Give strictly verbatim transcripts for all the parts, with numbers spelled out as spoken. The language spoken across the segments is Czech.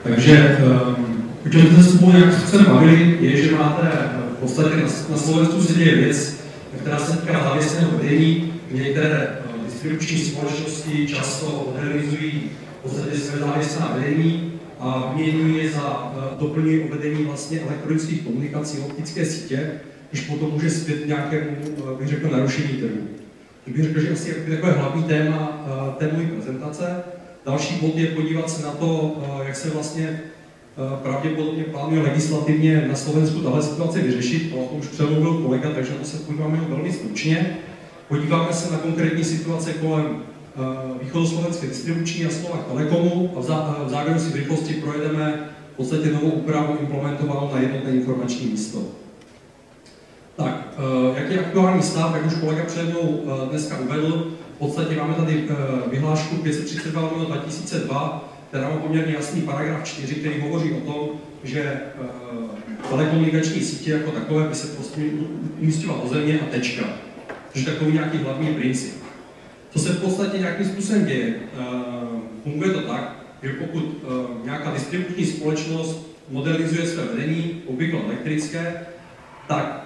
Takže o čem jsme se spolu nějak se bavili, je, že máte v podstatě na, na Slovensku se děje věc, která se týká závěsného vedení, kde některé distribuční společnosti často modernizují v podstatě své závěsná vedení a vyměňují je za doplňují o vedení vlastně elektronických komunikací, optické sítě, když potom může zpět nějakému, bych řekl, narušení trhu. To bych řekl, že asi je takové hlavní téma té mojí prezentace. Další bod je podívat se na to, jak se vlastně pravděpodobně plánuje legislativně na Slovensku tahle situace vyřešit. O tom už přemluvil kolega, takže na to se podíváme velmi stručně. Podíváme se na konkrétní situace kolem východoslovenské distribuční a Slovak Telekomu a v závěru si v rychlosti projedeme v podstatě novou úpravu implementovanou na jednotné informační místo. Tak, jaký je aktuální stav, jak už kolega přede mnou dneska uvedl, v podstatě máme tady vyhlášku pět set třicet dva lomeno dva tisíce dva, která má poměrně jasný paragraf čtyři, který hovoří o tom, že telekomunikační sítě jako takové by se prostě umístěvala do země a tečka. Což je takový nějaký hlavní princip. Co se v podstatě nějakým způsobem děje? Funguje to tak, že pokud nějaká distribuční společnost modernizuje své vedení, obvykle elektrické, tak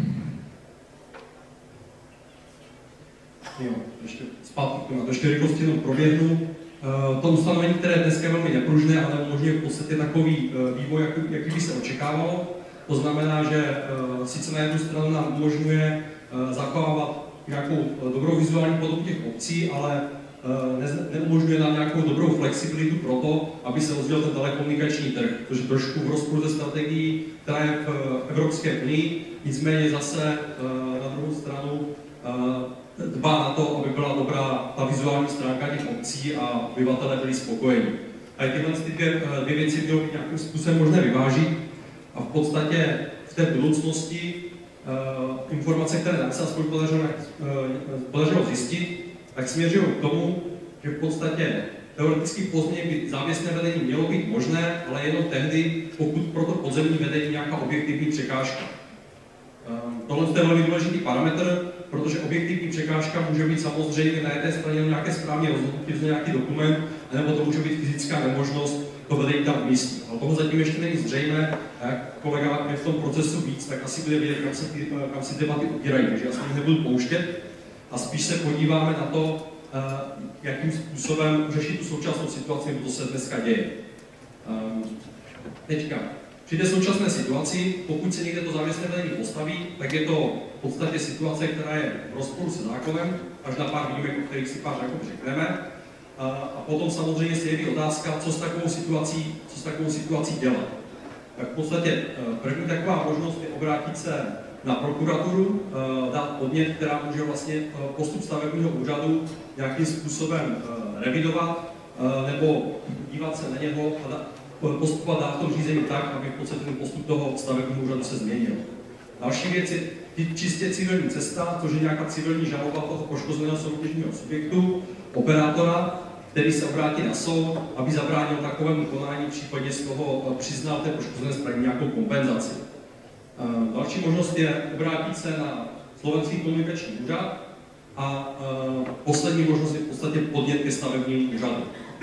jo, ještě zpátky na to, ještě rychlosti jenom proběhnu. To ustanovení, které dneska je velmi nepružné, ale umožňuje v podstatě takový vývoj, jaký, jaký by se očekávalo. To znamená, že sice na jednu stranu nám umožňuje zachovávat nějakou dobrou vizuální podobu těch obcí, ale neumožňuje nám nějakou dobrou flexibilitu pro to, aby se rozvíjel ten telekomunikační trh, což je trošku v rozporu se strategií, která je v Evropské unii, nicméně zase na druhou stranu dbá na to, aby byla dobrá ta vizuální stránka těch obcí a obyvatelé byli spokojeni. A tyhle ty dvě, dvě věci bylo nějakým způsobem možné vyvážit a v podstatě v té budoucnosti uh, informace, které nám se aspoň podařilo, uh, podařilo zjistit, tak směřují k tomu, že v podstatě teoreticky pozdě by závěsné vedení mělo být možné, ale jenom tehdy, pokud pro to podzemní vedení nějaká objektivní překážka. Um, tohle je velmi důležitý parametr, protože objektivní překážka může být samozřejmě na jedné straně nějaké správně rozhodnutí, nějaký dokument, nebo to může být fyzická nemožnost to vedení tam umístit. Ale toho zatím ještě není zřejmé, a jak kolega je v tom procesu víc, tak asi bude vědět, kam se, kam se debaty ubírají, takže já se jich nebudu pouštět a spíš se podíváme na to, jakým způsobem řešit tu současnou situaci, co se dneska děje. Teďka. Při té současné situaci, pokud se někde to závěsné vedení postaví, tak je to v podstatě situace, která je v rozporu se zákonem, až na pár výjimek, o kterých si pár jako řekneme. A potom samozřejmě se jeví otázka, co s takovou situací, co s takovou situací dělat. Tak v podstatě první taková možnost je obrátit se na prokuraturu, dát podnět, která může vlastně postup stavebního úřadu nějakým způsobem revidovat, nebo dívat se na něho a postupovat dál v tom řízení tak, aby v podstatě ten postup toho stavebního úřadu se změnil. Další věc je čistě civilní cesta, což je nějaká civilní žaloba toho poškozeného soutěžního subjektu, operátora, který se obrátí na soud, aby zabránil takovému konání, v případě z toho přiznal té poškozené straně nějakou kompenzaci. Další možnost je obrátit se na Slovenský komunikační úřad a poslední možnost je v podstatě podnět ke stavebnímu úřadu.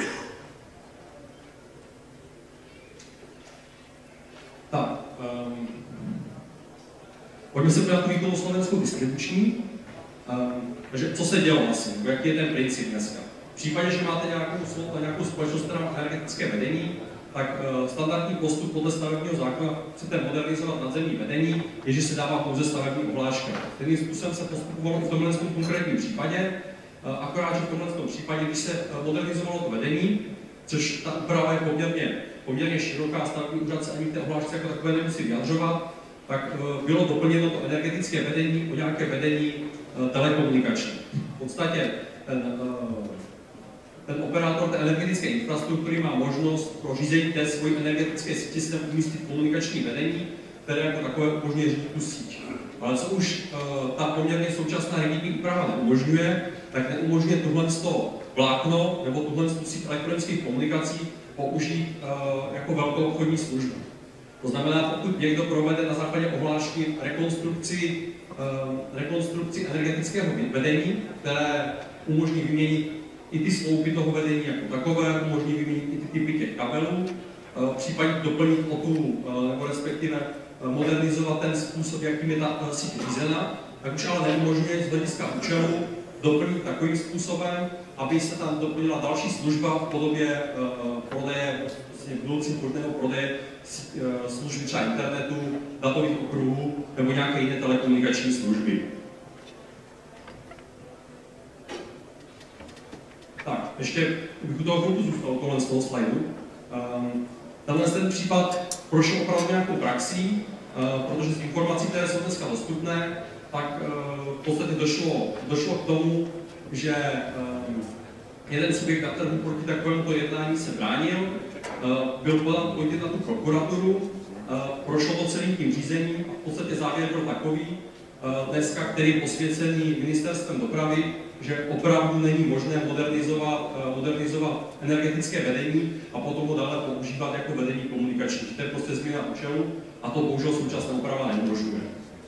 Tak, um, pojďme se podívat na východoslovenskou distribuční. Um, takže co se dělo vlastně, jaký je ten princip dneska? V případě, že máte nějakou, nějakou společnost, která má energetické vedení, tak uh, standardní postup podle stavebního zákona chcete modernizovat nadzemní vedení, je, že se dává pouze stavební ohláška. Stejným způsobem se postupovalo i v tomhle konkrétním případě, uh, akorát, že v tomhle případě, když se uh, modernizovalo to vedení, což ta úprava je poměrně, poměrně široká, stavební úřad se ani té ohlášce jako takové nemusí vyjadřovat, tak uh, bylo doplněno to energetické vedení o nějaké vedení uh, telekomunikační. V podstatě ten, uh, ten operátor té energetické infrastruktury má možnost pro řízení té svojí energetické sítě si tam umístit komunikační vedení, které jako takové umožňuje řídit tu síť. Ale co už uh, ta poměrně současná rigidní úprava neumožňuje, tak neumožňuje tuhle vlákno nebo tuhle síť elektronických komunikací použít uh, jako velkou obchodní službu. To znamená, pokud někdo provede na základě ohlášky rekonstrukci, uh, rekonstrukci energetického vedení, které umožní vyměnit i ty sloupy toho vedení jako takové, umožní vyměnit i ty typy těch kabelů, případně doplnit o tu, nebo respektive modernizovat ten způsob, jakým je ta síť řízena, tak už ale neumožňuje z hlediska účelu doplnit takovým způsobem, aby se tam doplnila další služba v podobě prodeje, vlastně budoucím možného prodeje služby třeba internetu, datových okruhů nebo nějaké jiné telekomunikační služby. Tak, ještě bych u toho chvilku zůstal tohle z toho slajdu. Um, tenhle ten případ prošel opravdu nějakou praxí, uh, protože z informací, které jsou dneska dostupné, tak uh, v podstatě došlo, došlo k tomu, že um, jeden subjekt na trhu proti takovémuto jednání se bránil, uh, byl podán podnět na tu prokuraturu, uh, prošlo to celým tím řízením a v podstatě závěr byl takový, uh, dneska, který je posvěcený ministerstvem dopravy, že opravdu není možné modernizovat, modernizovat energetické vedení a potom ho dále používat jako vedení komunikační. To je prostě změna účelu a to bohužel současná úprava neumožňuje.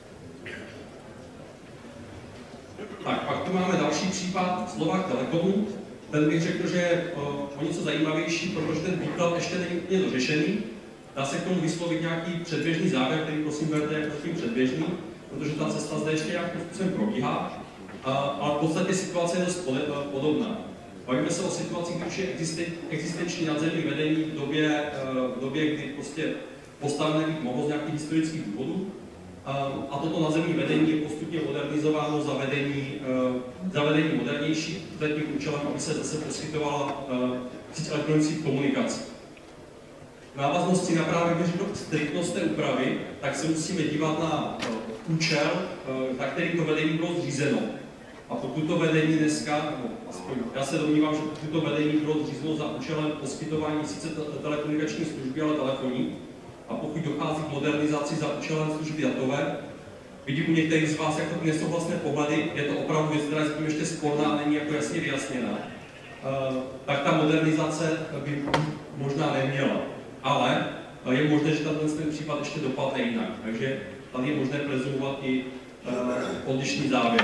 Tak, pak tu máme další případ Slovák Telekomu. Ten bych řekl, že je o něco zajímavější, protože ten výklad ještě není úplně dořešený. Dá se k tomu vyslovit nějaký předběžný závěr, který prosím berte jako tím předběžný, protože ta cesta zde ještě nějakým způsobem probíhá. Ale v podstatě situace je dost podobná. Bavíme se o situaci, kdy už je existenční nadzemní vedení v době, v době kdy prostě postavené být mohlo z nějakých historických důvodů. A toto nadzemní vedení je postupně modernizováno za vedení, za vedení modernější, za tím účelem, aby se zase poskytovala síť elektronických komunikací. V návaznosti na právě striktnost té úpravy, tak se musíme dívat na účel, na který to vedení bylo zřízeno. A pokud to vedení dneska, nebo aspoň já se domnívám, že pokud to vedení bylo zřízeno za účelem poskytování sice telekomunikační služby, ale telefonní, a pokud dochází k modernizaci za účelem služby datové, vidím u některých z vás jako nesouhlasné pohledy, je to opravdu věc, která je zatím ještě sporná a není jako jasně vyjasněná, tak ta modernizace by možná neměla. Ale je možné, že ten případ ještě dopadne jinak. Takže tady je možné prezumovat i odlišný závěr.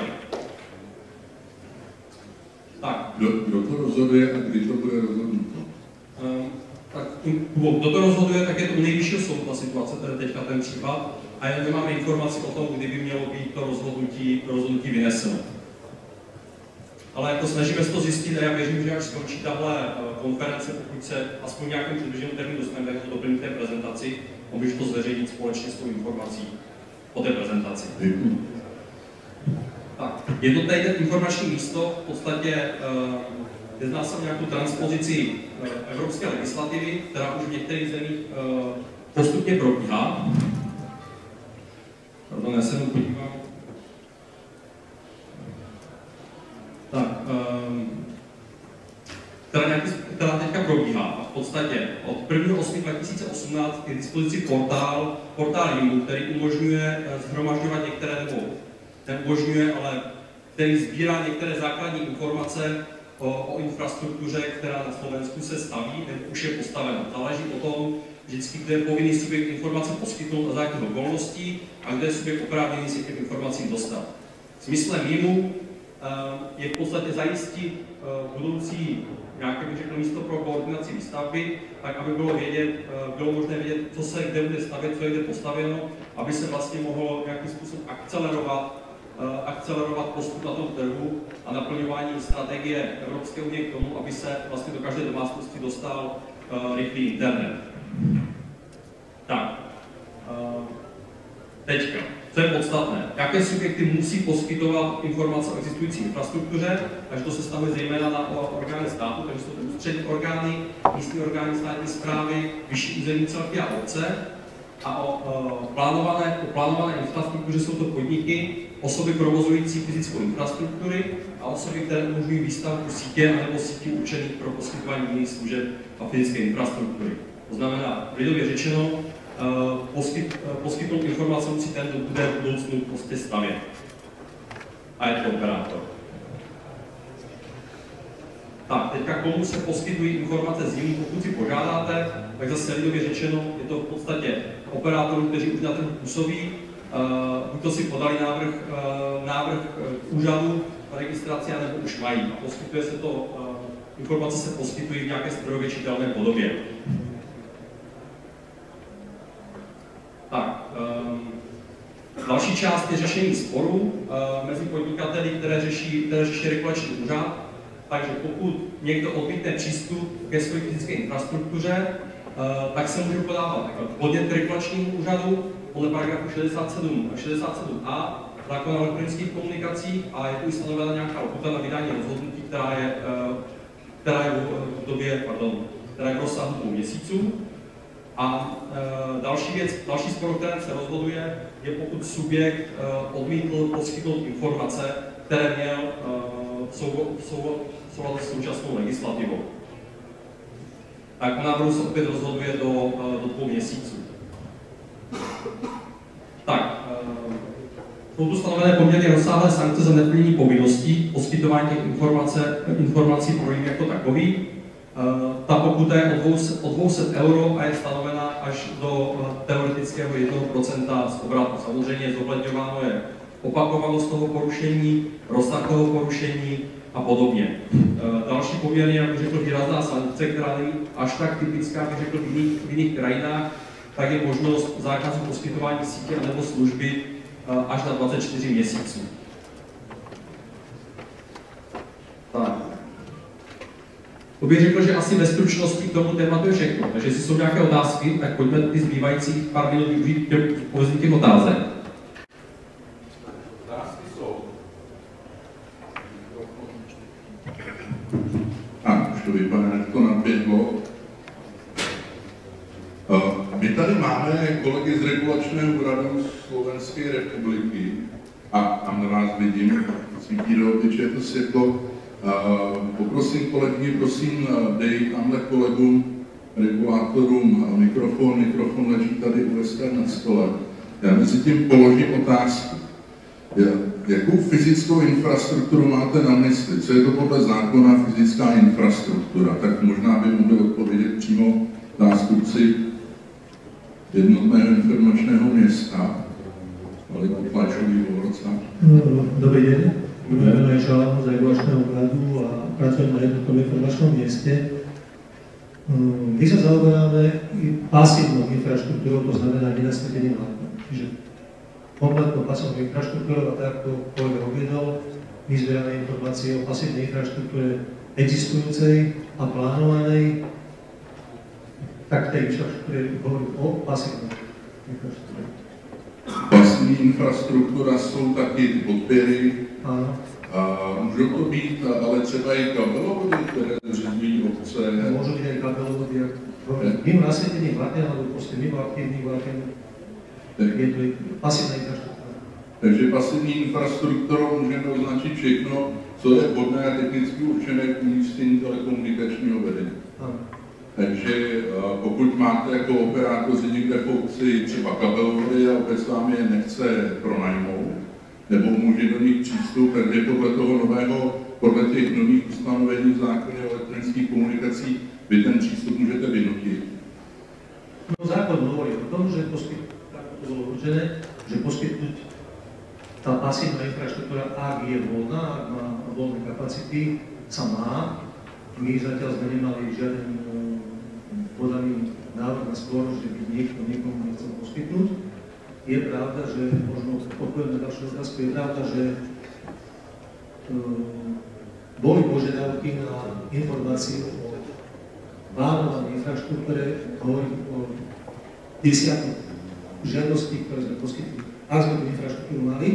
Tak. Kdo, kdo to rozhoduje a kdy to bude rozhodnuto? Um, tak, kdo to rozhoduje, tak je to u nejvyššího soudu ta situace, to je teďka ten případ, a jen nemáme informaci o tom, kdy by mělo být to rozhodnutí, rozhodnutí vyneseno. Ale jako snažíme se to zjistit a já věřím, že až skončí tahle konference, pokud se aspoň nějakým předběžným termínu dostaneme, tak to doplním té prezentaci, a můžu to zveřejnit společně s tou informací o té prezentaci. Děkuji. Tak, je to tady ten informační místo, v podstatě uh, jedná se o nějakou transpozici uh, evropské legislativy, která už v některých zemích uh, postupně probíhá. Pardon, já se mu podívám. Tak, um, která, nějaký, která teďka probíhá. A v podstatě od prvního osmého dva tisíce osmnáct je k dispozici portál, portál I M U, který umožňuje shromažďovat některé, nebo neumožňuje, ale který sbírá některé základní informace o, o infrastruktuře, která na Slovensku se staví, nebo už je postavena. Záleží o tom, vždycky, kde je povinný subjekt informace poskytnout a za jakých okolností a kde je subjekt oprávněný se k těm informacím dostat. Smyslem I M U je v podstatě zajistit budoucí nějaké, bych řekl, místo pro koordinaci výstavby, tak aby bylo vědět, bylo možné vědět, co se kde bude stavět, co je kde postaveno, aby se vlastně mohlo nějakým způsobem akcelerovat, akcelerovat postup na tom trhu a naplňování strategie Evropské unie k tomu, aby se vlastně do každé domácnosti dostal rychlý internet. Tak, teďka. Co je podstatné? Jaké subjekty musí poskytovat informace o existující infrastruktuře, takže to se stavuje zejména na orgány státu, takže jsou to ústřední orgány, místní orgány státní správy, vyšší územní celky a obce. A o, o, plánované, o plánované infrastruktuře jsou to podniky, osoby provozující fyzickou infrastruktury a osoby, které umožňují výstavbu sítě nebo sítí určených pro poskytování jiných služeb a fyzické infrastruktury. To znamená, lidově řečeno, Poskyt, poskytnout informace musí ten, kdo bude v budoucnu prostě stavět. A je to operátor. Tak, teďka komu se poskytují informace z jiných, pokud si požádáte, tak zase lidově řečeno, je to v podstatě operátorů, kteří už na trhu působí, buď to si podali návrh, návrh k úřadu, registraci, nebo už mají. A poskytuje se to, informace se poskytují v nějaké strojově čitelné podobě. Další část je řešení sporů uh, mezi podnikateli, které řeší, které řeší regulační úřad. Takže pokud někdo odmítne přístup ke své fyzické infrastruktuře, uh, tak se může podávat podnět k regulačnímu úřadu podle paragrafu šedesát sedm a šedesát sedm a zákona o elektronických komunikacích a je tu stanovena nějaká lhůta na vydání rozhodnutí, která je, uh, která je v době, pardon, která je v rozsahu dvou měsíců. A e, další věc, další spor, o kterém se rozhoduje, je pokud subjekt e, odmítl poskytnout informace, které měl e, v souladu s současnou legislativou. Tak o návrhu se opět rozhoduje do, e, do dvou měsíců. Tak, e, jsou tu stanovené poměrně rozsáhlé sankce za neplnění povinností poskytování těch informací pro jim jako takový. Ta pokuta je od dvou set euro a je stanovena až do teoretického jednoho procenta z obratu. Samozřejmě zohledňováno je opakovanost toho porušení, rozsah toho porušení a podobně. Další poměrně, jak řekl, výrazná sankce, která není až tak typická, jak řekl, v jiných, v jiných krajinách, tak je možnost zákazu poskytování sítě nebo služby až na dvacet čtyři měsíců. Tak. To bych řekl, že asi ve stručnosti k tomu tématu je všechno. Takže jestli jsou nějaké otázky, tak pojďme ty zbývajících pár minut využít k povězení těch otázek. Otázky jsou. A už to vypadá, že to naběhlo. My tady máme kolegy z regulačného úřadu Slovenské republiky a tam na vás vidím, svítí do obličeje to světlo. Uh, poprosím kolegyni, prosím, dej tamhle kolegům, regulátorům mikrofon, mikrofon leží tady u S K na stole. Já mezi tím položím otázku. Jakou fyzickou infrastrukturu máte na mysli? Co je to podle zákona fyzická infrastruktura? Tak možná by mohli odpovědět přímo zástupci jednotného informačného města. Ale Pláčový Volca. Dobrý deň. Budeme aj žalámu z regulačného úradu a pracujeme na jednotnom informačnom mieste. My sa zaoberáme pasívnou infraštruktúrou, to znamená nenasledeným vládom. Čiže kompletnou pasívnou infraštruktúrou, a tak ako kolega uviedol, my zberáme informácie o pasívnej infraštruktúre existujúcej a plánovanej, tak tej infraštruktúre hovorím o pasívnej infraštruktúre. Pasivní infrastruktura jsou taky ty podpěry. Ano. A můžou to být ale třeba i kabelovody, které zřizují obce. Môžu byť aj kabelovody, mimo nasvietených vláten, alebo proste mimo aktívnych vláten. Je to pasivná infrastruktura. Takže pasivní infrastrukturou můžeme označit všechno, co je vhodné a technicky určené k umístění telekomunikačního vedení. Ano. Takže pokud máte jako operátoři někde v obci třeba kabelovody a obec vám je nechce pronajmout, nebo může do nich přístup, takže podle toho nového, podle těch nových ustanovení v zákoně o elektronických komunikacích vy ten přístup můžete vynutit. No zákon hovorí o tom, že poskytnúť, tak to bolo určené, že poskytnúť tá pasívna infraštruktúra, ak je voľná, ak má voľné kapacity, sa má. My zatiaľ sme nemali žiaden podaný návrh na spor, že by niekto niekomu nechcel poskytnúť. Je pravda, že možno odpoviem na ďalšiu otázku, je pravda, že um, boli požiadavky na informáciu o plánovanej infraštruktúre, hovorím o desiatich žiadostí, ktoré sme poskytli. Ak sme tú infraštruktúru mali,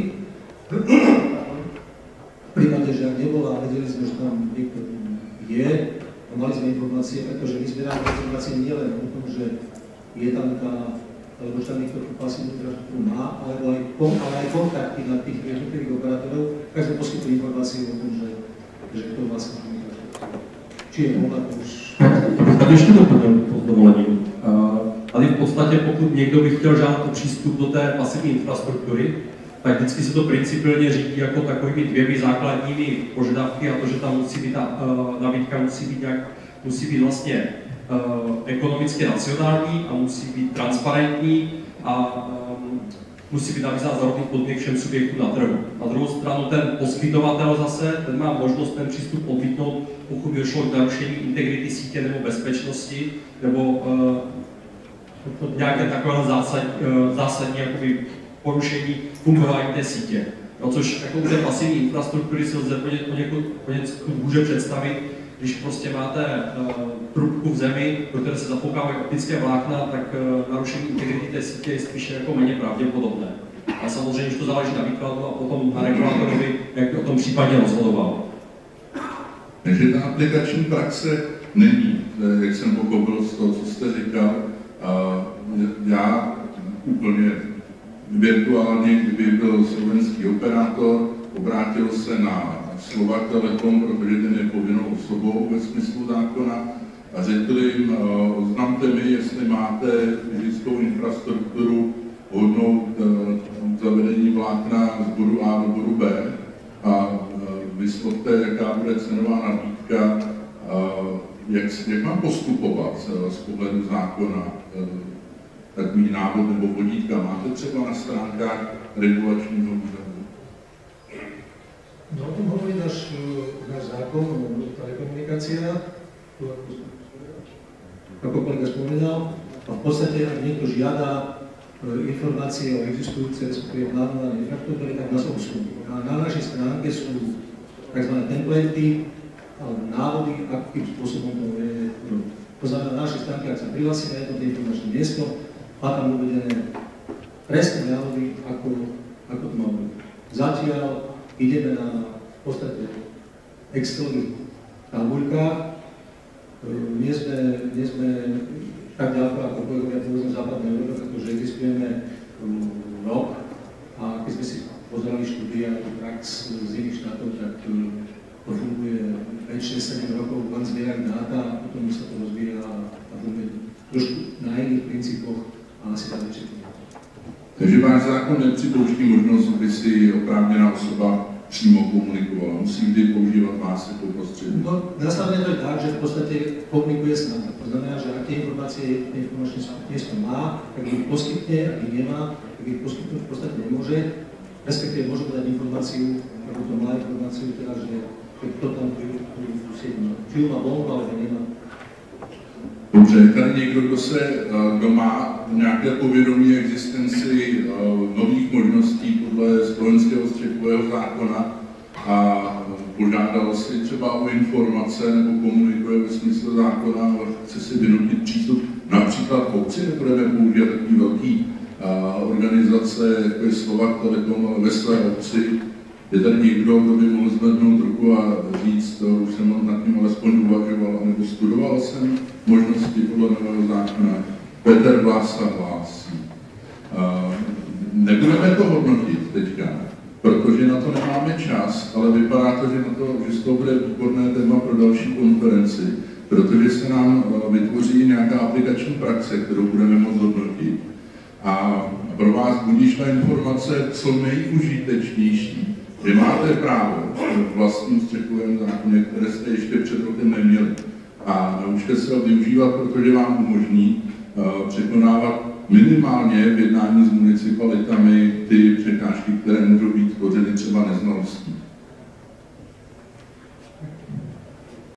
v prípade, že ak nebola a vedeli sme, že tam niekto je, a mali sme informácie, pretože my zbierame informácie nielen o tom, že je tam tá, alebo že tam niekto tú pasívnu infraštruktúru má, alebo aj, ale aj kontakty na tých jednotlivých operátorov, tak sme poskytli informácie o tom, že, že to vlastne infraštruktúra. Či je mohla to už... Tady ještě doplním to dovolením. Tady v podstatě, pokud někdo by chtěl žádat o přístup do té pasivní infrastruktury, tak vždycky se to principiálně řídí jako takovými dvěmi základními požadavky a to, že tam musí být ta uh, nabídka musí být nějak, musí být vlastně uh, ekonomicky racionální a musí být transparentní a um, musí být nabízena za rovných podmínek všem subjektům na trhu. Na druhou stranu ten poskytovatel zase, ten má možnost ten přístup odmítnout, pokud by došlo k narušení integrity sítě nebo bezpečnosti, nebo uh, nějaké takové zásad, uh, zásadní jakoby, porušení fungování té sítě. No, což jako u té pasivní infrastruktury si lze poněkud hůře představit, když prostě máte uh, trubku v zemi, do které se zapoukávají optické vlákna, tak uh, narušení integrity té sítě je spíše jako méně pravděpodobné. A samozřejmě, že to záleží na výkladu a potom na regulátorovi, jak o tom případně rozhodoval. Takže ta aplikační praxe není, jak jsem pochopil z toho, co jste říkal. Já úplně virtuálně, kdyby byl slovenský operátor, obrátil se na Slovak Telekom, protože ten je povinnou osobou ve smyslu zákona, a řekl jim, oznamte mi, jestli máte fyzickou infrastrukturu hodnou zavedení vlákna z bodu A do bodu B a vyslovte, jaká bude cenová nabídka, jak, jak mám postupovat z pohledu zákona. Takový návod nebo vodítka máte třeba na stránkách regulačního úřadu? No o tom hovorí náš, náš zákon o telekomunikáciách, ako kolega spomínal, a v podstate, ak niekto žiada informácie o existujúcej, respektíve plánované infraštruktúry, tak nás obsluhujú. A na našej stránke sú tzv. Templatey alebo návody, akým spôsobom to je robiť. To znamená, na našej stránke, ak sa prihlásime na jednotné informačné miesto, má tam uvedené presné návody, ako, ako to má byť. Zatiaľ ideme na v podstate Excelových tabuľkách. Nie sme, nie sme tak ďaleko ako kolegovia povedzme západnej Európe, pretože existujeme rok a keď sme si pozerali štúdie a prax z iných štátov, tak to funguje päť, šesť, sedem rokov, len zbierali dáta a potom sa to rozvíja a funguje trošku na iných princípoch a asi tak väčšie. Takže váš zákon nepřipouští možnost, aby si oprávněná osoba přímo komunikovala. Musí vždy používat vás jako prostředník. No, nastavené to je tak, že v podstate komunikuje s nami. To znamená, že ak tie informácie informačné miesto má, tak ich poskytne, ak ich nemá, tak ich poskytnúť v podstate nemôže. Respektíve môže podať informáciu, ako to má informáciu, teda, že kto tam tu sieť má. Či ju má vonku, alebo nemá. Dobře, tady někdo, kdo, se, kdo má nějaké povědomí existenci nových možností podle slovenského střechového zákona a požádal si třeba o informace nebo komunikuje ve smyslu zákona, ale chce si vynutit přístup například k obci, nebudeme používat takový velký organizace, jako je Slovak Telekom, ale ve své obci. Je tady někdo, kdo by mohl zvednout ruku a říct, to už jsem nad tím alespoň uvažoval, nebo studoval jsem možnosti podle nového zákona. Petr Vlása hlásí. Uh, nebudeme to hodnotit teďka, protože na to nemáme čas, ale vypadá to, že, na to, že to bude výborné téma pro další konferenci, protože se nám uh, vytvoří nějaká aplikační praxe, kterou budeme moct hodnotit. A pro vás budíš ta informace co nejužitečnější, že máte právo v vlastním střechovém zákoně, které jste ještě před rokem neměli. A naučte se ho využívat, protože vám umožní uh, překonávat minimálně v jednání s municipalitami ty překážky, které můžou být tvořeny třeba neznalostí.